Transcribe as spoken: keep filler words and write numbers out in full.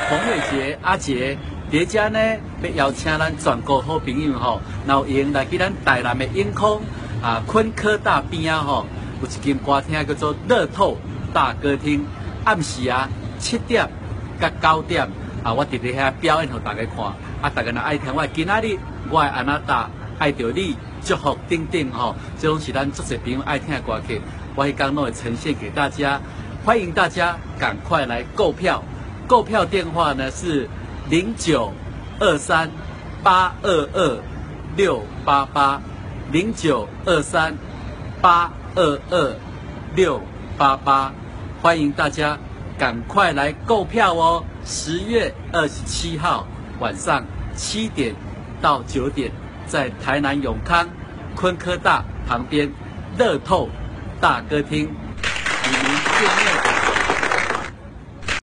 洪伟杰阿杰，伫遮呢要邀请咱全国好朋友吼，然后用来去咱台南的永康啊昆科大边啊吼，有一间歌厅叫做乐透大歌厅，暗时啊七点甲九点啊，我伫伫遐表演互大家看，啊，大家若爱听我今仔日我的安那达爱着你祝福等等吼，这拢是咱足侪朋友爱听的歌曲，我迄天拢会呈现给大家，欢迎大家赶快来购票。购票电话呢是零九二三八二二六八八零九二三八二二六八八，欢迎大家赶快来购票哦！十月二十七号晚上七点到九点，在台南永康昆科大旁边乐透大歌厅。